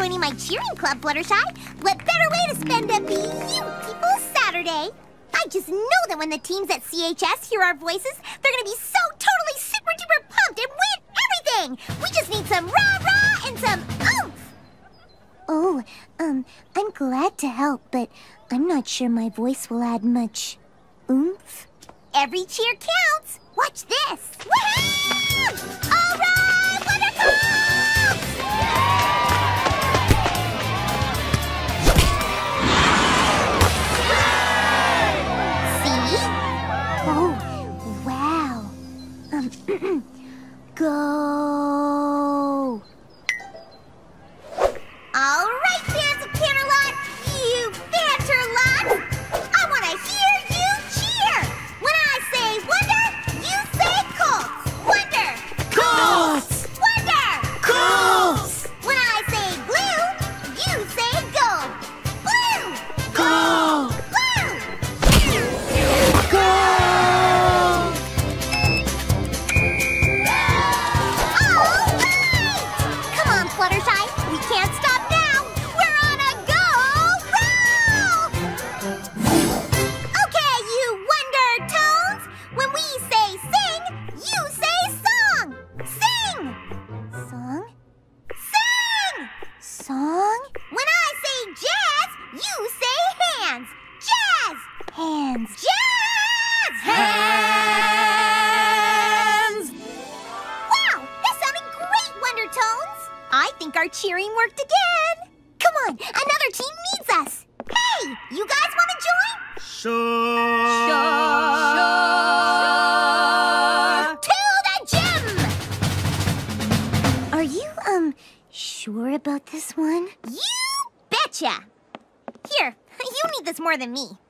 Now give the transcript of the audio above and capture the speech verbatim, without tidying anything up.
joining my cheering club, Fluttershy. What better way to spend a beautiful Saturday? I just know that when the teams at C H S hear our voices, they're gonna be so totally super duper pumped and win everything! We just need some rah-rah and some oomph! Oh, um, I'm glad to help, but I'm not sure my voice will add much oomph. Every cheer counts! Watch this! Woohoo! All right, Wonderful! See? Oh, wow. Um, go! All right, fans of Canterlot, you Fanterlots! I want to hear you cheer! When I say wonder, you say Colts! Wonder! Colts! Wonder! Colts! When I say blue, you say gold! Blue! Gold! Blue! Gold! All right! Come on, Fluttershy, we can't stop now! We're on a go roll! Okay, you Wonder Tones! When we say sing, you say song! Sing! Song? Sing! Song? When I say jazz, you say hands! Jazz! Hands! Jazz! Hands! Wow! That sounded great, Wonder Tones! I think our cheering worked again! Come on, another team needs us! Hey, you guys want to join? Sure! To the gym! Are you, um, sure about this one? You betcha! Here, you need this more than me.